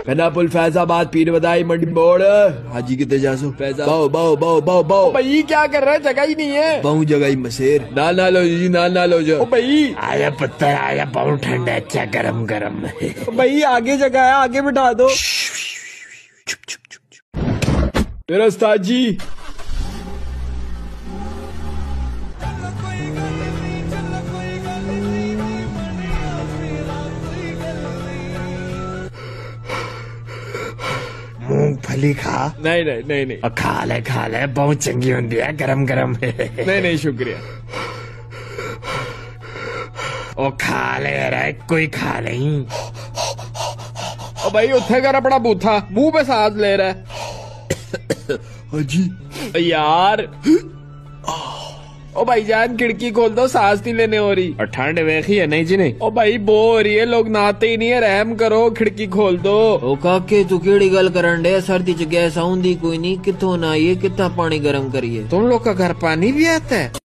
कनापुल फैजाबाद पीर बदाई मंडी मोड़ हाजी कितने जासो फैजा बाओ बाओ बाओ बाओ बाओ भाई क्या कर रहा है, जगह ही नहीं है। बहु जगह ही मसेर ना लो जी ना लो जो भाई आया पत्थर आया, बहुत ठंडा, अच्छा गरम गरम। भाई आगे जगह है, आगे बिठा दो। मेरा उस्ताद जी मूंगफली खा। नहीं नहीं नहीं नहीं खा ले बहुत चंगी होती है, गरम गरम। नहीं नहीं शुक्रिया। ओ खा ले रे, कोई खा नहीं। ओ भाई उत्थे कर अपना बूथा, मुंह पे सांस ले रहा है। हाजी यार ओ भाई जान खिड़की खोल दो, सांस नहीं लेने हो रही। और ठंड वेखी है नहीं जी नहीं। ओ भाई बो हो रही है, लोग नहाते ही नहीं है, रहम करो, खिड़की खोल दो। ओ काके तू केड़ी गल करन डे, सर्दी च गैस आउंदी कोई नहीं, किथों ना ये कितना पानी गरम करिए। तुम लोग का घर पानी भी आता है?